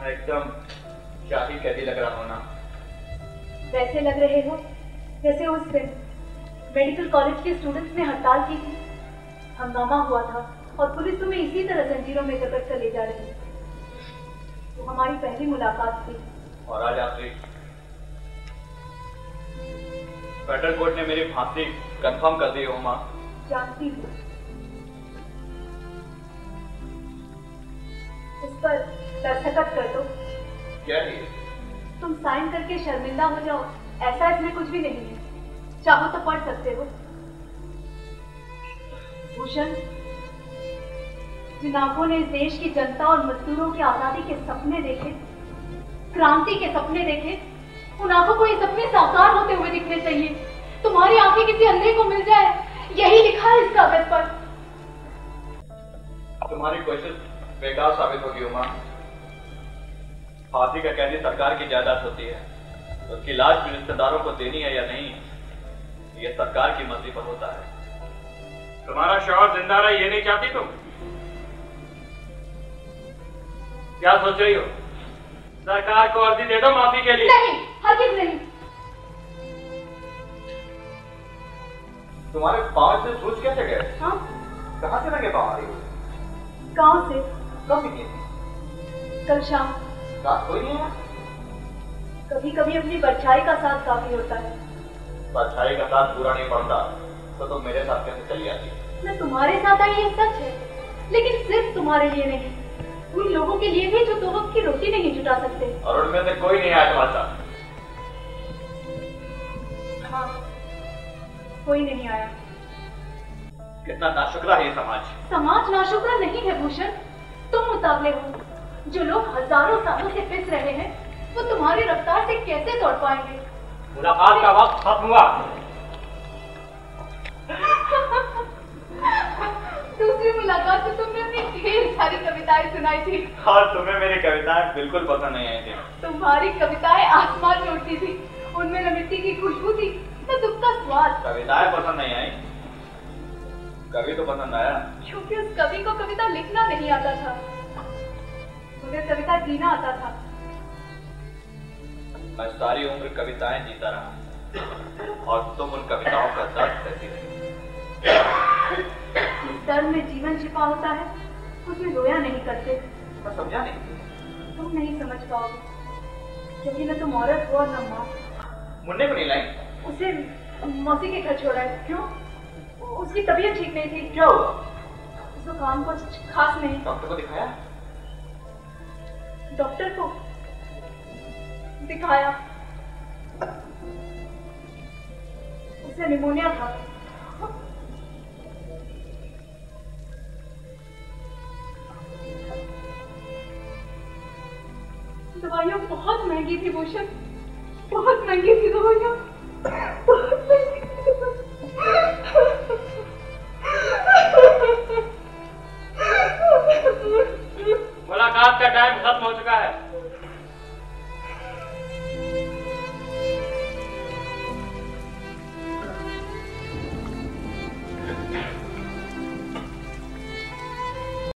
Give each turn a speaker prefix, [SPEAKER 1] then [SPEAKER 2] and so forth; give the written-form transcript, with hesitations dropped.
[SPEAKER 1] एकदम शाही कैदी लग रहा हो ना।
[SPEAKER 2] वैसे लग रहे हो जैसे उस दिन मेडिकल कॉलेज के स्टूडेंट्स ने हड़ताल की थी, हंगामा हुआ था और पुलिस तुम्हें इसी तरह जंजीरों में जकड़ कर ले जा रही थी। तो हमारी पहली मुलाकात थी
[SPEAKER 1] और आज आखिरी। फेडरल कोर्ट ने मेरी फांसी कंफर्म कर दी हो माँ।
[SPEAKER 2] जानती हूँ। इस पर दस्तखत कर दो।
[SPEAKER 1] क्या है?
[SPEAKER 2] तुम साइन करके शर्मिंदा हो जाओ ऐसा इसमें कुछ भी नहीं है। चाहो तो पढ़ सकते हो। भूषण, जिन आंखों ने इस देश की जनता और मजदूरों की आजादी के सपने देखे, क्रांति के सपने देखे, उन आंखों को ये सपने साकार होते हुए दिखने चाहिए। तुम्हारी आंखें किसी अंधे को मिल जाए, यही लिखा है इस कागज पर।
[SPEAKER 1] तुम्हारी कोशिश बेकार साबित होगी उमा। फांसी का कैदी सरकार की जायदाद होती है, उसकी लाश भी रिश्तेदारों को देनी है या नहीं, ये सरकार की मर्जी पर होता है।
[SPEAKER 3] तुम्हारा शौहर जिंदा रहे ये नहीं चाहती तुम? क्या सोच रही हो? सरकार को अर्जी दे दो माफी के लिए।
[SPEAKER 2] नहीं, हरगिज़ नहीं।
[SPEAKER 1] तुम्हारे पांव से सूज कैसे गए?
[SPEAKER 2] हाँ?
[SPEAKER 1] कहाँ से लगे पांव आ रही हो?
[SPEAKER 2] गांव से।
[SPEAKER 1] कब निकली थी?
[SPEAKER 2] कल शाम।
[SPEAKER 1] साथ कोई नहीं है?
[SPEAKER 2] कभी कभी अपनी परछाई का साथ काफी होता है।
[SPEAKER 1] परछाई का साथ पूरा नहीं पड़ता तो तुम मेरे साथ कैसे चली आती?
[SPEAKER 2] मैं तुम्हारे साथ आई ये सच है, लेकिन सिर्फ तुम्हारे लिए नहीं, उन लोगों के लिए भी जो दो वक्त की रोटी नहीं जुटा सकते।
[SPEAKER 1] और उनमें से कोई नहीं आया तुम्हारे साथ?
[SPEAKER 2] हाँ, कोई नहीं आया।
[SPEAKER 1] कितना नाशुक्रा है ये समाज।
[SPEAKER 2] समाज नाशुक्रा नहीं है भूषण, तुम मुताबले हो। जो लोग हजारों सालों से पिस रहे हैं वो तुम्हारी रफ्तार से कैसे दौड़ पाएंगे?
[SPEAKER 3] मुलाकात का वक्त खत्म हुआ।
[SPEAKER 2] दूसरी मुलाकात में तुमने अपनी ढेर सारी कविताएं सुनाई थी।
[SPEAKER 1] और तुम्हें मेरी कविताएं बिल्कुल पसंद नहीं आई थी।
[SPEAKER 2] तुम्हारी कविताएं आसमान में उड़ती थी, उनमें न मिट्टी की खुशबू थी न दुख का स्वाद।
[SPEAKER 1] कविताएं पसंद नहीं आई, कवि तो पसंद आया।
[SPEAKER 2] क्योंकि उस कवि को कविता लिखना नहीं आता था, उन्हें कविता जीना आता था।
[SPEAKER 1] मैं सारी उम्र कविताएं जीता रहा और तुम उन कविताओं का दर्द सहती रही।
[SPEAKER 2] इस दर्द में जीवन छिपा होता है, उसमें रोया नहीं करते।
[SPEAKER 1] मैं समझा नहीं।
[SPEAKER 2] तुम नहीं समझ पाओगे, क्योंकि न तुम औरत हो और न माँ।
[SPEAKER 1] मुन्ने को नहीं लाई?
[SPEAKER 2] उसे मौसी के घर छोड़ा है। क्यों? उसकी तबीयत ठीक नहीं थी।
[SPEAKER 1] क्या हुआ?
[SPEAKER 2] उसको काम कुछ खास नहीं।
[SPEAKER 1] डॉक्टर को दिखाया?
[SPEAKER 2] डॉक्टर को दिखाया, उसे निमोनिया था। दवाइयाँ बहुत महंगी थी भूषण, बहुत महंगी थी दवाइयाँ, बहुत महंगी थी।
[SPEAKER 3] मुलाकात का टाइम खत्म हो चुका है।